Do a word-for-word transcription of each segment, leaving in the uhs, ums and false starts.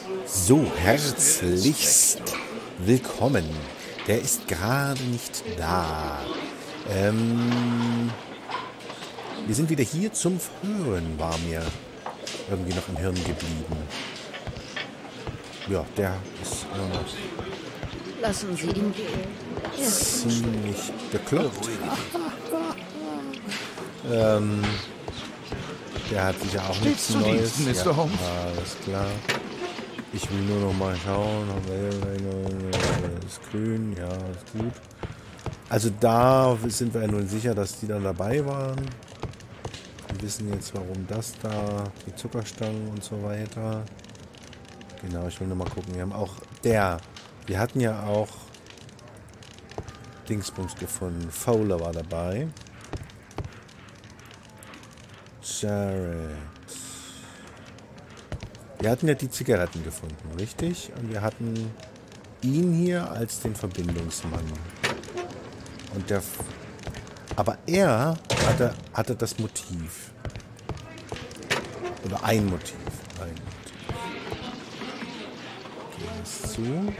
So, herzlichst willkommen. Der ist gerade nicht da. Ähm, wir sind wieder hier zum Verhören, war mir irgendwie noch im Hirn geblieben. Ja, der ist äh, Lassen Sie ihn gehen. Ja. ziemlich bekloppt. ähm, der hat sicher auch nichts zu Neues. Diensten, Mister Ja, Holmes. alles klar. Ich will nur noch mal schauen. Ist grün, ja, ist gut. Also da sind wir ja nun sicher, dass die dann dabei waren. Wir wissen jetzt, warum das da, die Zuckerstangen und so weiter. Genau, ich will nur mal gucken. Wir haben auch der, wir hatten ja auch Dingsbums gefunden. Fowler war dabei. Jared. Wir hatten ja die Zigaretten gefunden, richtig? Und wir hatten ihn hier als den Verbindungsmann. Und der... F Aber er hatte, hatte das Motiv. Oder ein Motiv. Ein Motiv. Geh es zu.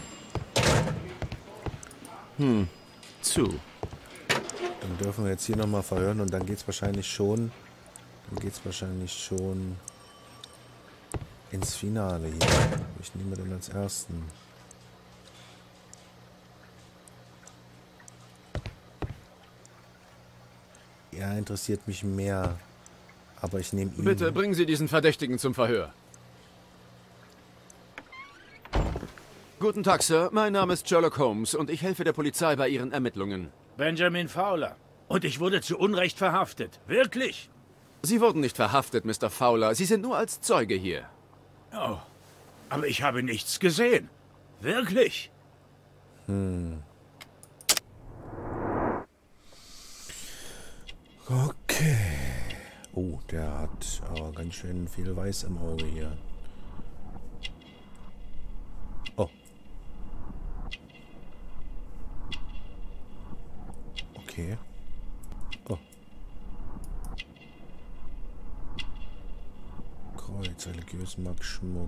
Hm, zu. Dann dürfen wir jetzt hier nochmal verhören und dann geht es wahrscheinlich schon... Dann geht es wahrscheinlich schon... ins Finale hier. Ich nehme den als ersten. Er interessiert mich mehr. Aber ich nehme ihn. Bitte bringen Sie diesen Verdächtigen zum Verhör. Guten Tag, Sir. Mein Name ist Sherlock Holmes und ich helfe der Polizei bei ihren Ermittlungen. Benjamin Fowler. Und ich wurde zu Unrecht verhaftet. Wirklich? Sie wurden nicht verhaftet, Mister Fowler. Sie sind nur als Zeuge hier. Oh, aber ich habe nichts gesehen. Wirklich? Hm. Okay. Oh, der hat aber ganz schön viel Weiß im Auge hier. Oh. Okay. Oh. Kreuz, religiös, Mark Schmuck.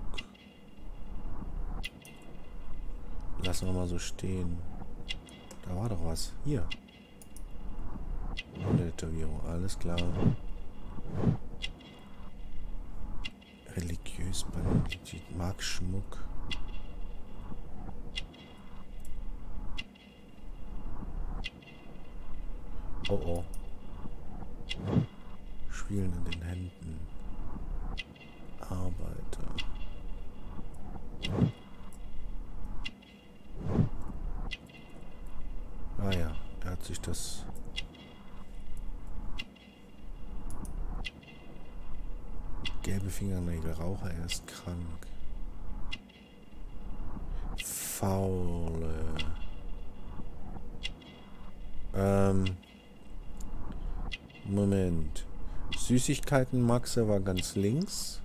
Lassen wir mal so stehen. Da war doch was. Hier. Eine Tätowierung, alles klar. Religiös, Bandit, Mark Schmuck. Oh oh. Spielen in den Händen. Arbeiter. Ah ja, er hat sich das... Gelbe Fingernägel, Raucher, er ist krank. Faule. Ähm. Moment. Süßigkeiten, Maxe war ganz links.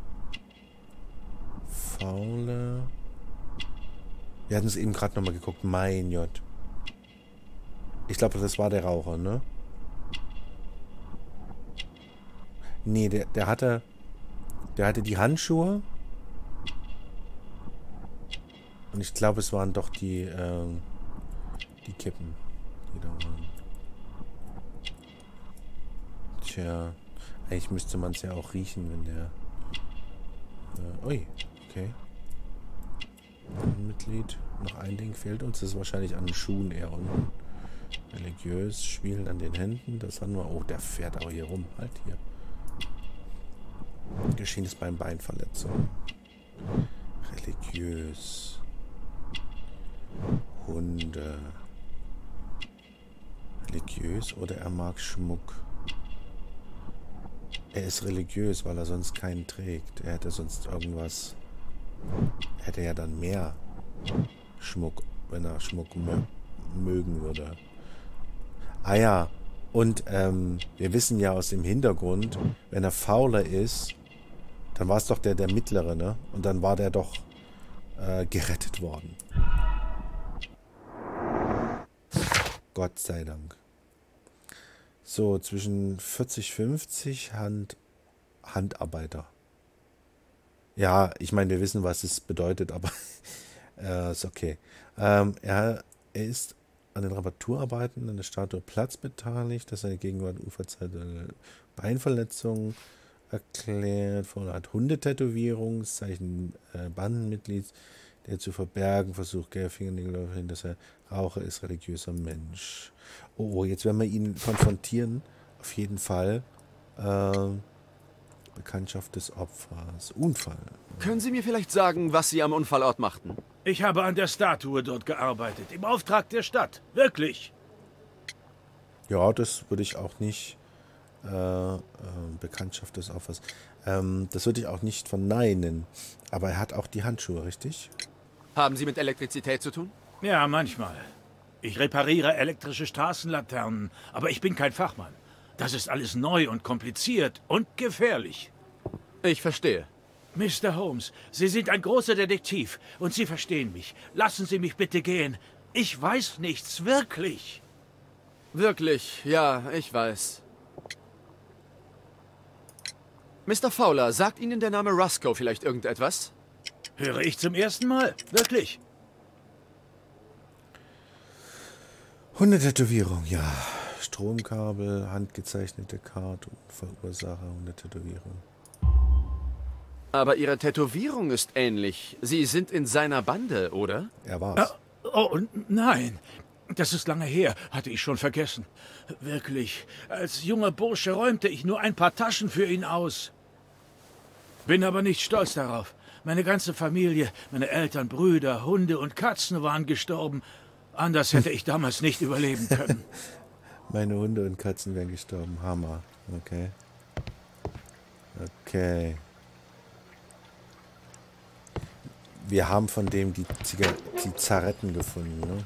Faule. Wir hatten es eben gerade nochmal geguckt. Mein J. Ich glaube, das war der Raucher, ne? Nee, der, der hatte... Der hatte die Handschuhe. Und ich glaube, es waren doch die, ähm, die Kippen, die da waren. Tja, eigentlich müsste man es ja auch riechen, wenn der... Äh, ui, okay. Ein Mitglied. Noch ein Ding fehlt uns. Das ist wahrscheinlich an den Schuhen eher unten. Religiös, Spielen an den Händen. Das haben wir... Oh, der fährt aber hier rum. Halt hier. Geschehenes beim Beinverletzung. Religiös. Hunde. Religiös oder er mag Schmuck. Er ist religiös, weil er sonst keinen trägt. Er hätte sonst irgendwas... Hätte ja dann mehr Schmuck, wenn er Schmuck mö mögen würde. Ah ja, und ähm, wir wissen ja aus dem Hintergrund, wenn er Fowler ist, dann war es doch der, der Mittlere, ne? Und dann war der doch äh, gerettet worden. Gott sei Dank. So, zwischen vierzig, fünfzig Hand, Handarbeiter. Ja, ich meine, wir wissen, was es bedeutet, aber äh, ist okay. Ähm, er, er ist an den Reparaturarbeiten an der Statue Platz beteiligt, dass seine Gegenwart Uferzeit eine Beinverletzung erklärt, vorne hat Hundetatovierung, das Zeichen äh, Bandenmitglieds, der zu verbergen versucht, Fingernägel hin, dass er Raucher ist, religiöser Mensch. Oh, oh, jetzt werden wir ihn konfrontieren, auf jeden Fall. Äh, Bekanntschaft des Opfers, Unfall. Können Sie mir vielleicht sagen, was Sie am Unfallort machten? Ich habe an der Statue dort gearbeitet, im Auftrag der Stadt. Wirklich. Ja, das würde ich auch nicht, äh, äh, Bekanntschaft des Opfers, ähm, das würde ich auch nicht verneinen. Aber er hat auch die Handschuhe, richtig? Haben Sie mit Elektrizität zu tun? Ja, manchmal. Ich repariere elektrische Straßenlaternen, aber ich bin kein Fachmann. Das ist alles neu und kompliziert und gefährlich. Ich verstehe. Mister Holmes, Sie sind ein großer Detektiv und Sie verstehen mich. Lassen Sie mich bitte gehen. Ich weiß nichts, wirklich. Wirklich, ja, ich weiß. Mister Fowler, sagt Ihnen der Name Roscoe vielleicht irgendetwas? Höre ich zum ersten Mal, wirklich. Hundetätowierung, ja. Stromkabel, handgezeichnete Karte, Verursacher, Hundetätowierung. Aber Ihre Tätowierung ist ähnlich. Sie sind in seiner Bande, oder? Er war's. Oh, oh nein. Das ist lange her, hatte ich schon vergessen. Wirklich, als junger Bursche räumte ich nur ein paar Taschen für ihn aus. Bin aber nicht stolz darauf. Meine ganze Familie, meine Eltern, Brüder, Hunde und Katzen waren gestorben. Anders hätte ich damals nicht überleben können. Meine Hunde und Katzen wären gestorben. Hammer. Okay. Okay. Wir haben von dem die, Ziga die Zaretten gefunden, ne?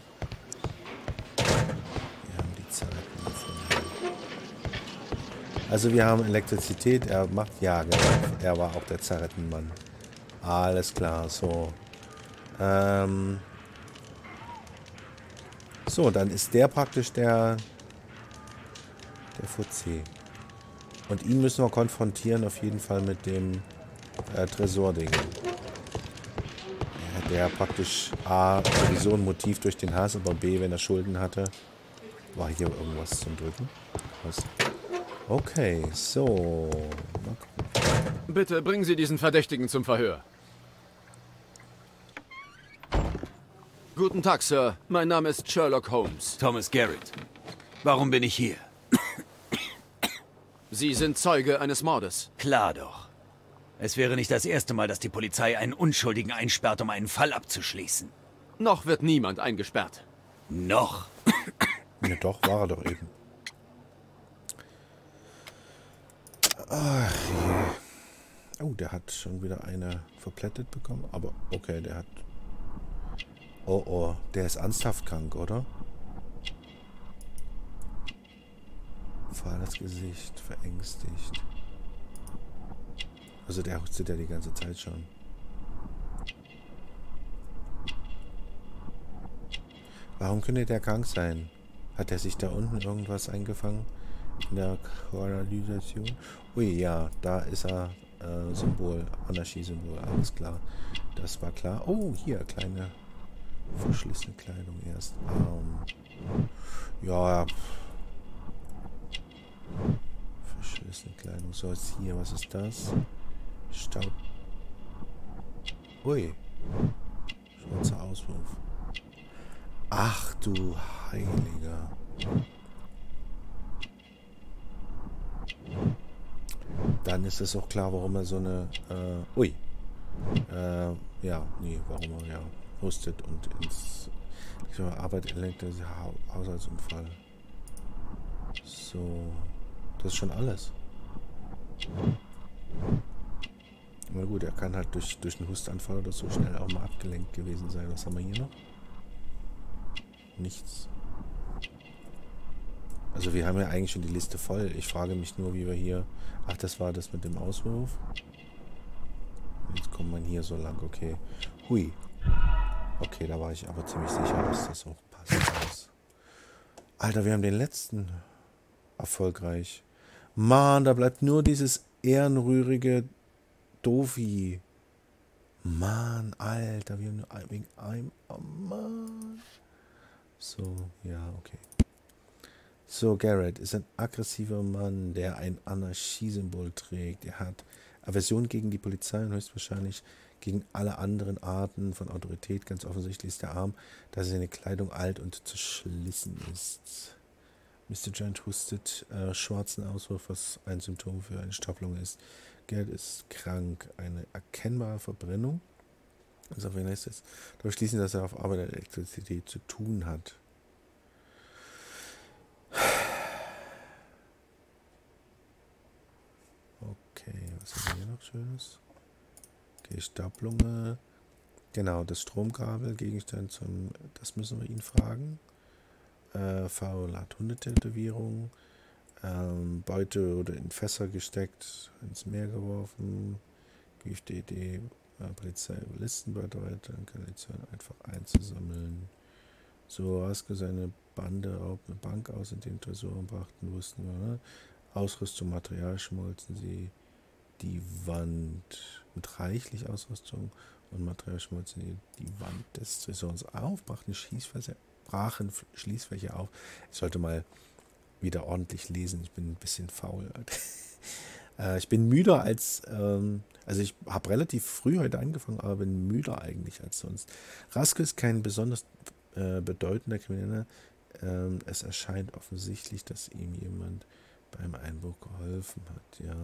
Wir haben die Zaretten gefunden. Also wir haben Elektrizität, er macht ja, genau. Er war auch der Zarettenmann. Alles klar, so. Ähm. So, dann ist der praktisch der der Fuzzi. Und ihn müssen wir konfrontieren auf jeden Fall mit dem äh, Tresording. Ja, der praktisch A, sowieso ein Motiv durch den Hass, aber B, wenn er Schulden hatte. War hier irgendwas zum Drücken? Was? Okay, so. Mal gucken. Bitte bringen Sie diesen Verdächtigen zum Verhör. Guten Tag, Sir. Mein Name ist Sherlock Holmes. Thomas Garrett. Warum bin ich hier? Sie sind Zeuge eines Mordes. Klar doch. Es wäre nicht das erste Mal, dass die Polizei einen Unschuldigen einsperrt, um einen Fall abzuschließen. Noch wird niemand eingesperrt. Noch? Ja doch, war er doch eben. Ach je. Oh, der hat schon wieder eine verplättet bekommen. Aber okay, der hat... Oh, oh, der ist ernsthaft krank, oder? Fahles Gesicht, verängstigt. Also der hustet ja die ganze Zeit schon. Warum könnte der krank sein? Hat er sich da unten irgendwas eingefangen? In der Kanalisation? Ui, ja, da ist er. Äh, Symbol, Anarchie-Symbol, alles klar. Das war klar. Oh, hier, kleine verschlissene Kleidung erst. Ähm, ja, verschlissene Kleidung. So, jetzt hier, was ist das? Staub. Ui. Schwarzer Auswurf. Ach du Heiliger. Dann ist es auch klar, warum er so eine... Äh, ui. Äh, ja, nee, warum er ja hustet und ins... Ich sag mal, Arbeit elektrische ha Haushaltsunfall. So. Das ist schon alles. Na gut, er kann halt durch, durch einen Hustanfall oder so schnell auch mal abgelenkt gewesen sein. Was haben wir hier noch? Nichts. Also wir haben ja eigentlich schon die Liste voll. Ich frage mich nur, wie wir hier... Ach, das war das mit dem Auswurf. Jetzt kommt man hier so lang. Okay. Hui. Okay, da war ich aber ziemlich sicher, dass das auch passt. Alter, wir haben den letzten erfolgreich. Mann, da bleibt nur dieses ehrenrührige Dofi. Mann, Alter, wir haben nur ein, wegen einem... Oh Mann. So, ja, okay. So, Garrett ist ein aggressiver Mann, der ein Anarchiesymbol trägt. Er hat Aversion gegen die Polizei und höchstwahrscheinlich gegen alle anderen Arten von Autorität. Ganz offensichtlich ist er arm, da seine Kleidung alt und zerschlissen ist. Mister Giant hustet äh, schwarzen Auswurf, was ein Symptom für eine Stapelung ist. Garrett ist krank. Eine erkennbare Verbrennung. Also wenn es ist, darauf schließen, dass er auf Arbeit mit Elektrizität zu tun hat. Okay, was haben wir hier noch Schönes? Okay, Stapelung. Genau, das Stromkabel, Gegenstand zum, das müssen wir ihn fragen. Äh, Foul hat Hundetätowierung. Ähm, Beute wurde in Fässer gesteckt, ins Meer geworfen. Geübte Idee, äh, Polizei Listenbeute weiter, Kanalisation einfach einzusammeln. So, Raske seine Bande raubt eine Bank aus, in den Tresoren brachten, wussten wir, ne? Ausrüstung, Material schmolzen sie die Wand mit reichlich Ausrüstung und Material schmolzen sie die Wand des Tresors auf, brachten Schließfächer, brachen Schließfächer auf. Ich sollte mal wieder ordentlich lesen, ich bin ein bisschen faul. äh, ich bin müder als, ähm, also ich habe relativ früh heute angefangen, aber bin müder eigentlich als sonst. Raske ist kein besonders äh, bedeutender Krimineller. Ähm, es erscheint offensichtlich, dass ihm jemand beim Einbruch geholfen hat, ja.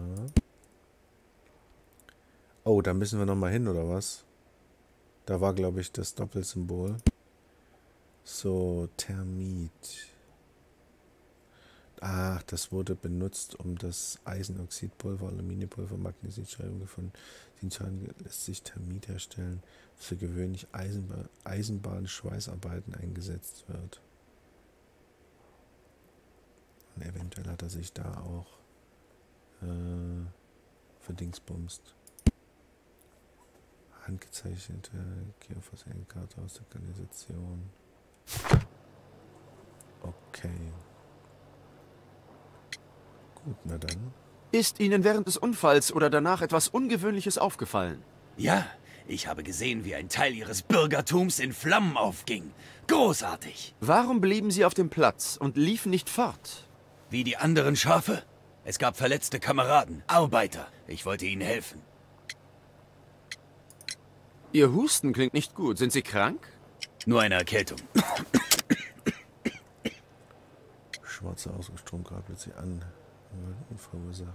Oh, da müssen wir nochmal hin, oder was? Da war, glaube ich, das Doppelsymbol. So, Thermit. Ach, das wurde benutzt, um das Eisenoxidpulver, Aluminiumpulver, Magnesiumscheiben gefunden. Den Schaden lässt sich Thermit herstellen, was für gewöhnlich Eisenbahn, Eisenbahn-Schweißarbeiten eingesetzt wird. Und eventuell hat er sich da auch äh, verdingsbumst. Handgezeichnete Karte aus der Kanalisation. Okay. Gut, na dann. Ist Ihnen während des Unfalls oder danach etwas Ungewöhnliches aufgefallen? Ja, ich habe gesehen, wie ein Teil Ihres Bürgertums in Flammen aufging. Großartig. Warum blieben Sie auf dem Platz und liefen nicht fort? Wie die anderen Schafe? Es gab verletzte Kameraden, Arbeiter. Ich wollte ihnen helfen. Ihr Husten klingt nicht gut. Sind Sie krank? Nur eine Erkältung. Schwarze Ausstromkabel plötzlich an. Unfallursache.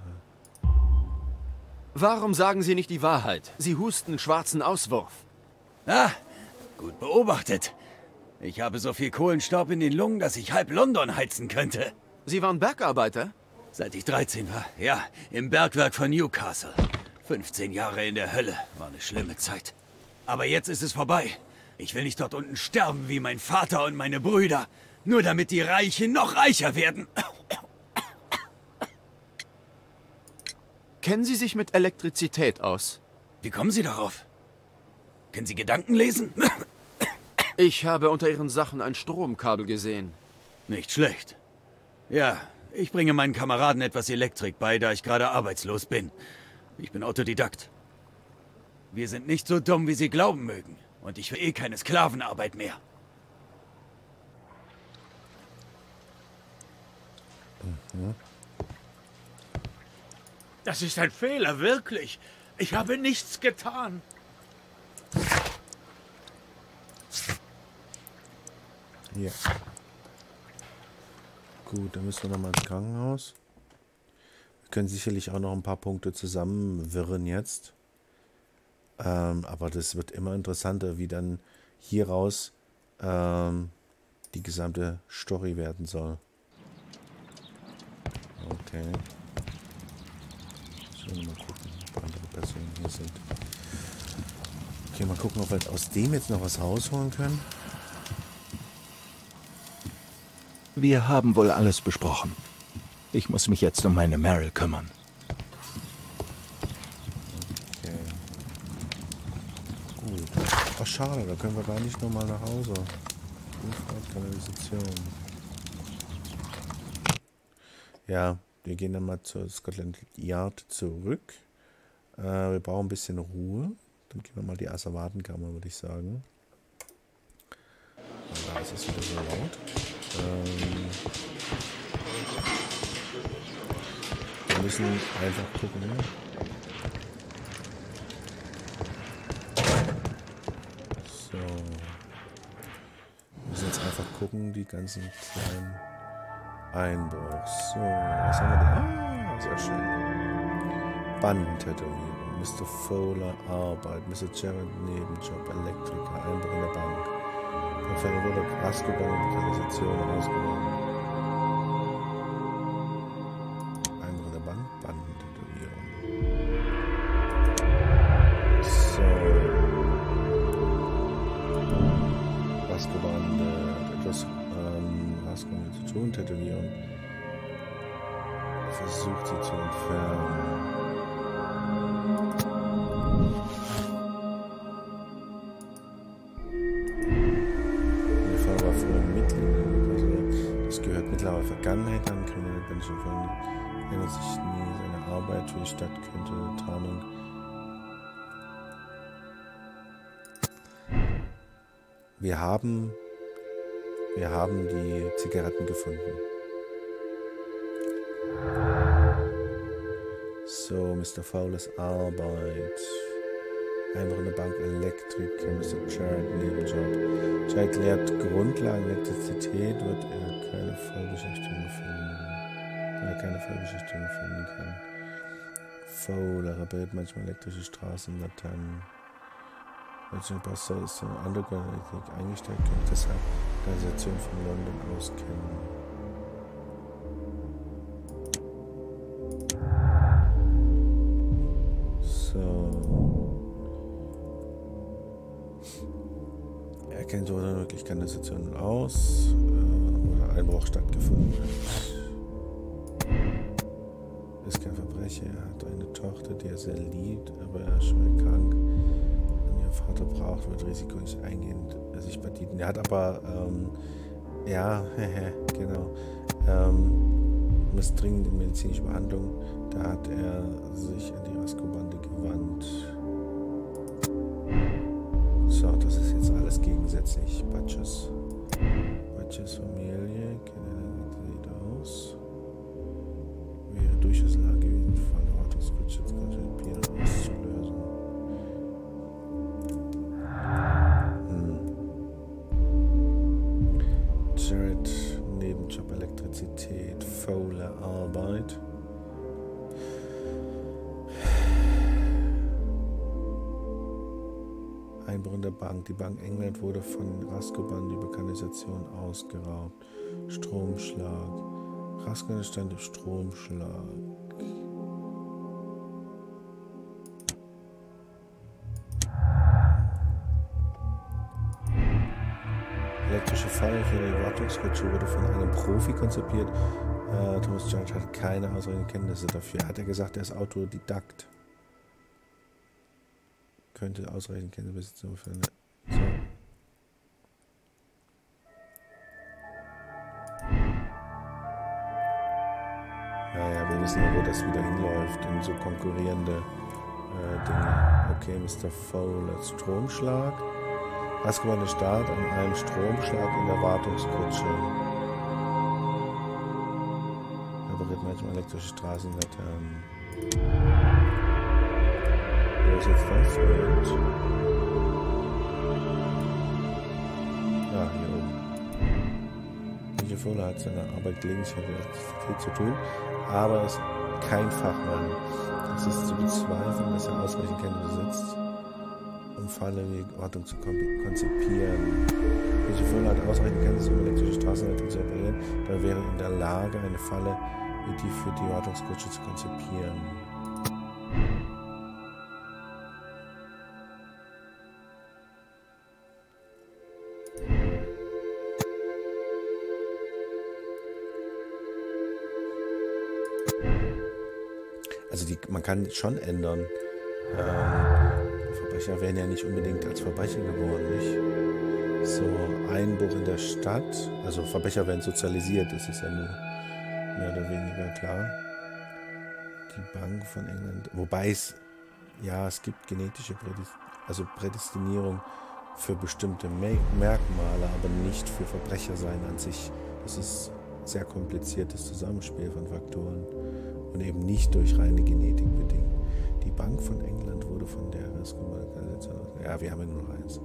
Warum sagen Sie nicht die Wahrheit? Sie husten schwarzen Auswurf. Ah, gut beobachtet. Ich habe so viel Kohlenstaub in den Lungen, dass ich halb London heizen könnte. Sie waren Bergarbeiter? Seit ich dreizehn war, ja, im Bergwerk von Newcastle. fünfzehn Jahre in der Hölle, war eine schlimme Zeit. Aber jetzt ist es vorbei. Ich will nicht dort unten sterben wie mein Vater und meine Brüder, nur damit die Reichen noch reicher werden. Kennen Sie sich mit Elektrizität aus? Wie kommen Sie darauf? Können Sie Gedanken lesen? Ich habe unter Ihren Sachen ein Stromkabel gesehen. Nicht schlecht. Ja, ich bringe meinen Kameraden etwas Elektrik bei, da ich gerade arbeitslos bin. Ich bin Autodidakt. Wir sind nicht so dumm, wie Sie glauben mögen. Und ich will eh keine Sklavenarbeit mehr. Mhm. Das ist ein Fehler, wirklich. Ich habe nichts getan. Ja. Gut, dann müssen wir nochmal ins Krankenhaus. Wir können sicherlich auch noch ein paar Punkte zusammenwirren jetzt. Ähm, aber das wird immer interessanter, wie dann hieraus ähm, die gesamte Story werden soll. Okay. So, mal gucken, ob andere Personen hier sind. Okay, mal gucken, ob wir aus dem jetzt noch was rausholen können. Wir haben wohl alles besprochen. Ich muss mich jetzt um meine Meryl kümmern. Okay. Gut. Ach, schade, da können wir gar nicht nochmal nach Hause. Kanalisation. Ja, wir gehen dann mal zur Scotland Yard zurück. Äh, wir brauchen ein bisschen Ruhe. Dann gehen wir mal die Asservatenkammer, würde ich sagen. Da ist es wieder so laut. Ähm wir müssen einfach gucken. So. Wir müssen jetzt einfach gucken, die ganzen kleinen Einbruchs. So, was haben wir denn? Ah, sehr schön. Bandentätowierung. Mister Fowler Arbeit. Mister Jared Nebenjob. Elektriker. Einbruch in der Bank. Der Fälle wurde Raskebank und Kanalisation ausgebaut. Einbruch in der Bank. Bandentätowierung. So. Raskebank hat etwas ähm, Raskebank zu tun. Tätowierung. Versucht sie zu entfernen. Das gehört mittlerweile Vergangenheit an. Kriminelle Menschen von erinnert sich nie seine Arbeit für die Stadt könnte Tarnung. Wir haben wir haben die Zigaretten gefunden. So, Mister Fowlers Arbeit. Einfach in der Bank Elektriker, Mister Jared Nebenjob. Jared lehrt Grundlagen Elektrizität, wird er keine Vollbeschäftigung finden. Da er keine Vollbeschäftigung finden kann. Fowler repariert manchmal elektrische Straßenlaternen. Manchmal Pastor ist in Underground-Elektrik eingestellt, könnte deshalb die Organisation von London auskennen. Er kennt so wirklich Kanalisationen aus, äh, oder Einbruch stattgefunden hat. Ist kein Verbrecher, er hat eine Tochter, die er sehr liebt, aber er ist schwer krank. Wenn ihr Vater braucht, wird Risiko nicht eingehend sich bedienen. Er hat aber, ähm, ja, genau, ähm, muss dringend in medizinische Behandlung. Da hat er sich an die Rasco-Bande gewandt. So, das ist jetzt alles gegensätzlich. Butchers. Butchers Familie. Kennt aus. Wäre durchaus Lage gewesen, von der Autoskutsche jetzt Bier auszulösen. Hm. Jared, Nebenjob Elektrizität, Fowler Arbeit. Einbruch in der Bank. Die Bank England wurde von Rasco-Banden über Kanalisation ausgeraubt. Stromschlag. Rasco stand im Stromschlag. Elektrische Falle für die Wartungskutsche wurde von einem Profi konzipiert. Äh, Thomas Judge hat keine ausreichenden Kenntnisse dafür. Hat er gesagt, er ist Autodidakt. Könnte ausreichend Kenntnisse besitzen für eine. So. Naja, wir wissen ja, wo das wieder hinläuft, in so konkurrierende äh, Dinge. Okay, Mister Fowler, Stromschlag. Rasco-Bande Start an einem Stromschlag in der Wartungskutsche. Repariert manchmal elektrische Straßenlaternen. Wo ist jetzt das? Und ja, hier oben. Mister Fowler hat seine Arbeit gelegentlich mit Elektrizität zu tun, aber er ist kein Fachmann. Es ist zu bezweifeln, dass er ausreichend Kenntnisse besitzt, um Falle wie Ordnung zu konzipieren. Mister Fowler hat ausreichend Kenntnisse, um elektrische Straßenlaternen zu reparieren, da wäre er in der Lage, eine Falle wie die für die Wartungskutsche zu konzipieren. Also die, man kann schon ändern. Ähm, Verbrecher werden ja nicht unbedingt als Verbrecher geboren, nicht? So, Einbruch in der Stadt. Also Verbrecher werden sozialisiert, das ist ja nur mehr oder weniger klar. Die Bank von England. Wobei es, ja, es gibt genetische Prädispositionen. also Prädestinierung für bestimmte Me Merkmale, aber nicht für Verbrechersein an sich. Das ist ein sehr kompliziertes Zusammenspiel von Faktoren und eben nicht durch reine Genetik bedingt. Die Bank von England wurde von der Rescue-Organisation... Ja, wir haben ja nur noch eins.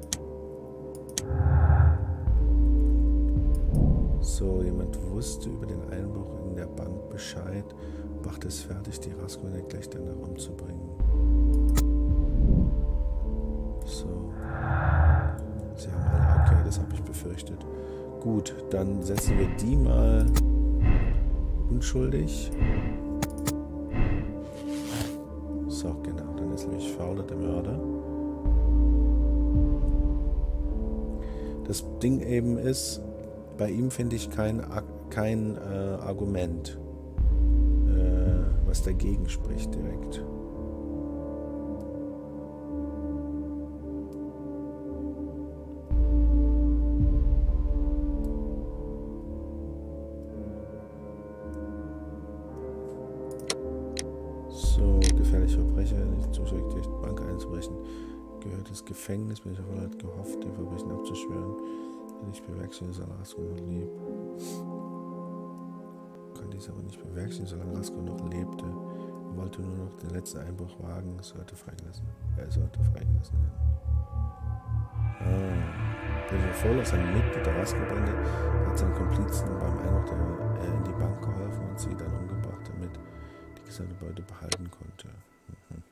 So, jemand wusste über den Einbruch in der Bank Bescheid, machte es fertig, die Raskolnik gleich danach umzubringen. So. Sie haben alle... Okay, das habe ich befürchtet. Gut, dann setzen wir die mal unschuldig. So, genau, dann ist nämlich Fowler der Mörder. Das Ding eben ist, bei ihm finde ich kein, kein äh, Argument, äh, was dagegen spricht direkt. So, gefährliche Verbrecher, nicht zuständig, die Bank einzubrechen. Gehört das Gefängnis, bin ich auf hat gehofft, den Verbrechen abzuschwören. Nicht bewerkstelligen, solange Rasko noch lebt. Kann dies aber nicht bewerkstelligen, solange Rasko noch lebte. Er wollte nur noch den letzten Einbruch wagen, es sollte freigelassen. Er sollte freigelassen werden. Ah. Der Voll aus einem Mitglied der Rasko-Bande hat seinen Komplizen beim Einbruch der, äh, in die Bank geholfen und sie dann umgebracht, damit die gesamte Beute behalten konnte. Mhm.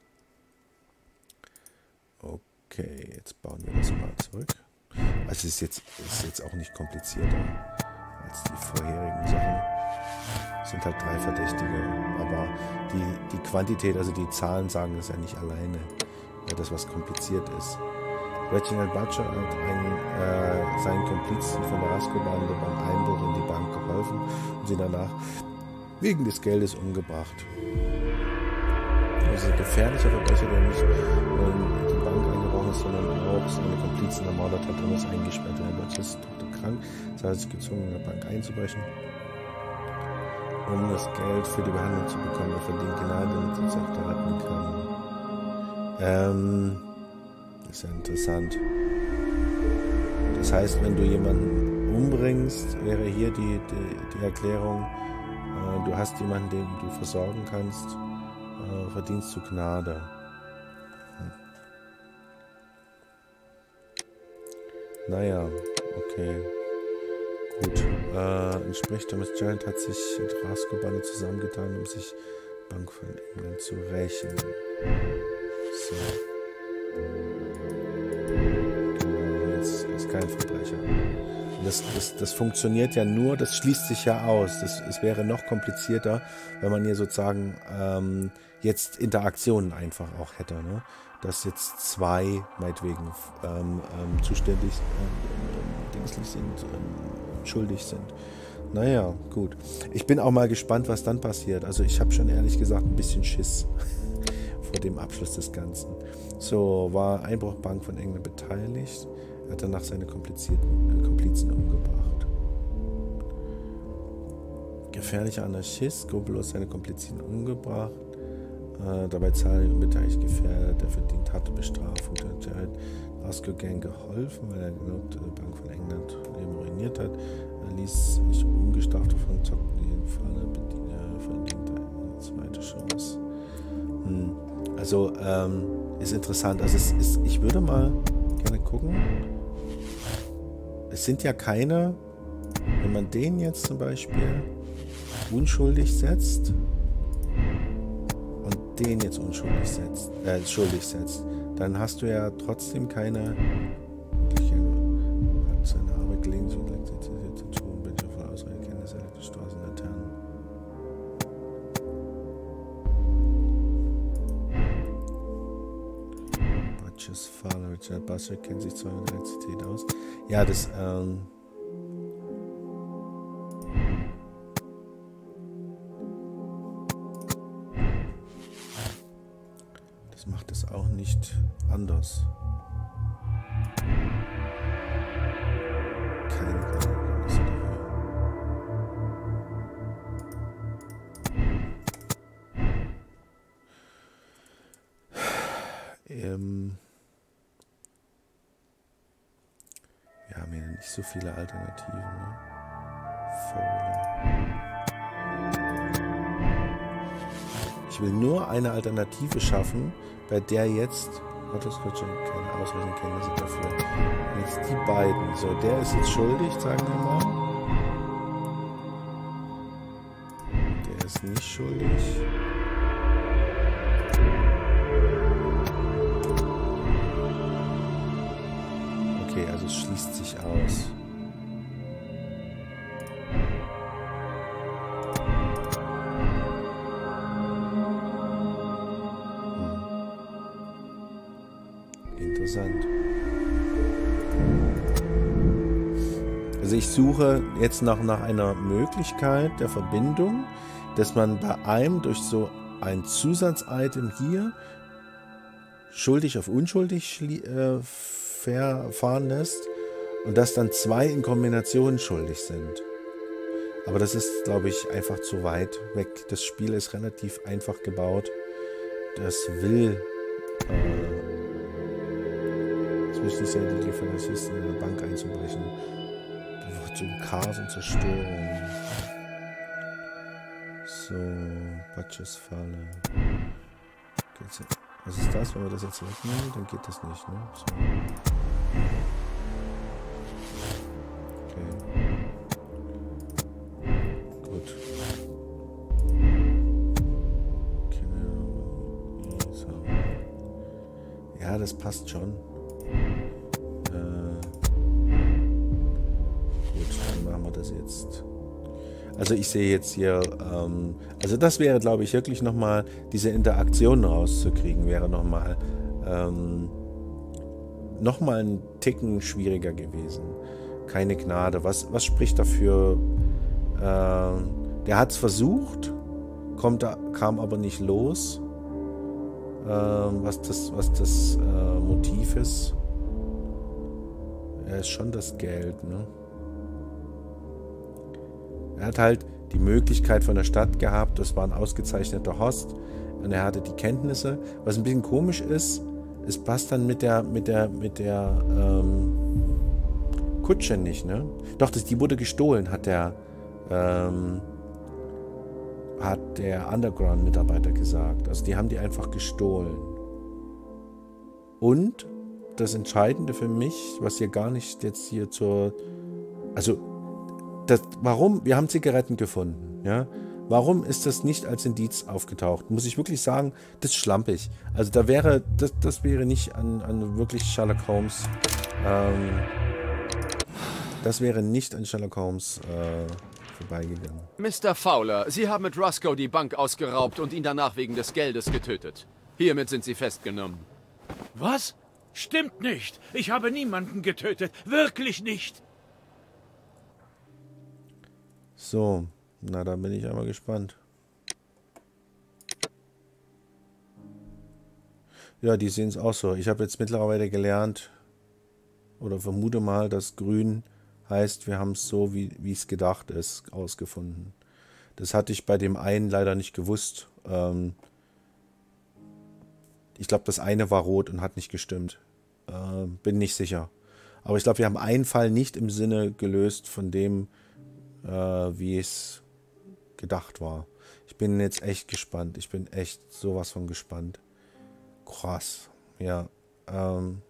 Okay, jetzt bauen wir das mal zurück. Also es ist jetzt, ist jetzt auch nicht komplizierter als die vorherigen Sachen. Es sind halt drei Verdächtige, aber die, die Quantität, also die Zahlen sagen das ja nicht alleine, ja, das was kompliziert ist. Reginald Butcher hat einen, äh, seinen Komplizen von der Rasko-Bande beim Einbruch in die Bank geholfen und sie danach wegen des Geldes umgebracht. Also ein gefährlicher Verbrecher, der nicht ähm, die Bank eingebrochen ist, sondern auch seine Komplizen ermordet hat und ist eingesperrt. Der Butcher ist total krank, das heißt, sich gezwungen, in der Bank einzubrechen, um das Geld für die Behandlung zu bekommen. Er verdient Gnade und sich auch da retten kann. Ähm, das ist ja interessant. Das heißt, wenn du jemanden umbringst, wäre hier die, die, die Erklärung, äh, du hast jemanden, den du versorgen kannst, verdienst du Gnade. Hm. Naja, okay. Gut. Äh, entspricht Thomas Giant hat sich mit Rasko-Bande zusammengetan, um sich Bank von England zu rächen. So. Genau, jetzt ist kein Verbrecher. Das, das, das funktioniert ja nur, das schließt sich ja aus. Das, es wäre noch komplizierter, wenn man hier sozusagen ähm, jetzt Interaktionen einfach auch hätte. Ne? Dass jetzt zwei, meinetwegen, ähm, ähm, zuständig ähm, dingslich sind, ähm, schuldig sind. Naja, gut. Ich bin auch mal gespannt, was dann passiert. Also ich habe schon ehrlich gesagt ein bisschen Schiss vor dem Abschluss des Ganzen. So, war Einbruchbank von England beteiligt. Er hat danach seine komplizierten, äh, Komplizen umgebracht. Gefährlicher Anarchist, skrupellos seine Komplizen umgebracht. Äh, dabei zahlreich unbeteiligt gefährdet. Er verdient harte Bestrafung. Der hat Jared Rasko-Gang geholfen, weil er glaubt, die Bank von England eben ruiniert hat. Er ließ sich ungestraft davon zocken. In jedem Fall er verdient eine zweite Chance. Hm. Also, ähm, ist interessant. Also, es ist, ich würde mal gerne gucken. Es sind ja keine, wenn man den jetzt zum Beispiel unschuldig setzt und den jetzt unschuldig setzt, äh, schuldig setzt, dann hast du ja trotzdem keine, hat seine Arbeit gelegentlich und Elektrizität zu tun, bin ich davon ausreichend Kenntnis der Straßenlaternen. Butchers Father, Richard Butcher, kennt sich zwar mit Elektrizität aus. Ja, das, ähm, das macht es auch nicht anders. Keine Kenntnisse dafür. Ähm, Wir haben hier nicht so viele Alternativen, ne? Fowler. Ich will nur eine Alternative schaffen, bei der jetzt... Oh, das wird schon keine ausreichenden Kenntnisse dafür. Jetzt die beiden. So, der ist jetzt schuldig, sagen wir mal. Der ist nicht schuldig. Okay, also es schließt sich aus. Interessant. Also ich suche jetzt noch nach einer Möglichkeit der Verbindung, dass man bei einem durch so ein Zusatzitem hier schuldig auf unschuldig äh, fahren lässt und dass dann zwei in Kombination schuldig sind. Aber das ist, glaube ich, einfach zu weit weg. Das Spiel ist relativ einfach gebaut. Das will äh, es ist ja die Lieferanten in der Bank einzubrechen. Zu Chaos und Zerstörung. So, Batches-Falle. Was ist das? Wenn wir das jetzt wegnehmen, dann geht das nicht, ne? So. Okay. Gut. Genau. So. Ja, das passt schon. Das jetzt. Also ich sehe jetzt hier, ähm, also das wäre, glaube ich, wirklich nochmal, diese Interaktion rauszukriegen, wäre nochmal ähm, nochmal ein Ticken schwieriger gewesen. Keine Gnade. Was, was spricht dafür? Äh, der hat es versucht, kommt, kam aber nicht los, äh, was das, was das äh, Motiv ist. Ja, ist schon das Geld, ne? Er hat halt die Möglichkeit von der Stadt gehabt, das war ein ausgezeichneter Host und er hatte die Kenntnisse. Was ein bisschen komisch ist, es passt dann mit der, mit der, mit der ähm, Kutsche nicht, ne? Doch, das, die wurde gestohlen, hat der, ähm, hat der Underground-Mitarbeiter gesagt. Also die haben die einfach gestohlen. Und das Entscheidende für mich, was hier gar nicht jetzt hier zur, also Das, warum? Wir haben Zigaretten gefunden. Ja? Warum ist das nicht als Indiz aufgetaucht? Muss ich wirklich sagen, das ist schlampig. Also da wäre, das, das wäre nicht an, an wirklich Sherlock Holmes, ähm, das wäre nicht an Sherlock Holmes äh, vorbeigegangen. Mister Fowler, Sie haben mit Roscoe die Bank ausgeraubt und ihn danach wegen des Geldes getötet. Hiermit sind Sie festgenommen. Was? Stimmt nicht. Ich habe niemanden getötet. Wirklich nicht. So, na dann bin ich einmal gespannt. Ja, die sehen es auch so. Ich habe jetzt mittlerweile gelernt, oder vermute mal, dass grün heißt, wir haben es so, wie es gedacht ist, ausgefunden. Das hatte ich bei dem einen leider nicht gewusst. Ähm ich glaube, das eine war rot und hat nicht gestimmt. Äh, bin nicht sicher. Aber ich glaube, wir haben einen Fall nicht im Sinne gelöst von dem, Äh, wie es gedacht war. Ich bin jetzt echt gespannt. Ich bin echt sowas von gespannt. Krass. Ja. Ähm,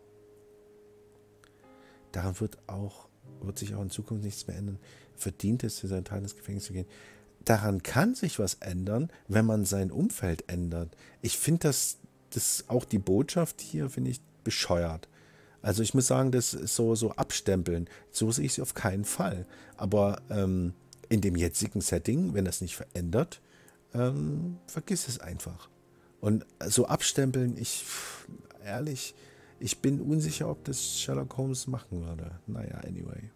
daran wird auch, wird sich auch in Zukunft nichts mehr ändern. Verdient es, für seinen Teil ins Gefängnis zu gehen. Daran kann sich was ändern, wenn man sein Umfeld ändert. Ich finde das, das auch die Botschaft hier, finde ich bescheuert. Also ich muss sagen, das ist so, so abstempeln. So sehe ich es auf keinen Fall. Aber ähm, in dem jetzigen Setting, wenn das nicht verändert, ähm, vergiss es einfach. Und so abstempeln, ich, ehrlich, ich bin unsicher, ob das Sherlock Holmes machen würde. Naja, anyway.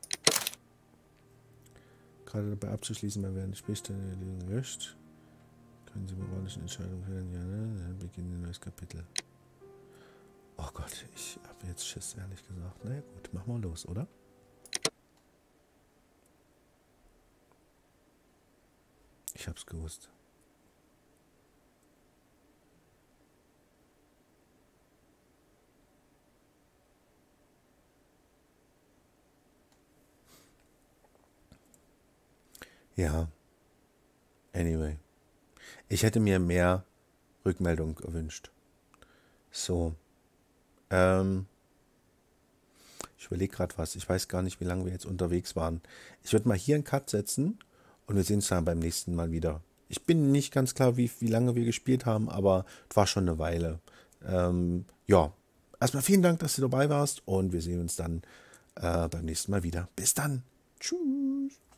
Gerade dabei abzuschließen, mal werden Spielstände gelöscht. Können Sie moralische Entscheidungen fällen? Ja, ne? Dann beginnt ein neues Kapitel. Oh Gott, ich habe jetzt Schiss, ehrlich gesagt. Na ja, gut, machen wir los, oder? Ich hab's gewusst. Ja. Anyway. Ich hätte mir mehr Rückmeldung gewünscht. So. Ähm. Ich überlege gerade was. Ich weiß gar nicht, wie lange wir jetzt unterwegs waren. Ich würde mal hier einen Cut setzen und wir sehen uns dann beim nächsten Mal wieder. Ich bin nicht ganz klar, wie, wie lange wir gespielt haben, aber es war schon eine Weile. Ähm, ja, erstmal vielen Dank, dass du dabei warst und wir sehen uns dann äh, beim nächsten Mal wieder. Bis dann. Tschüss.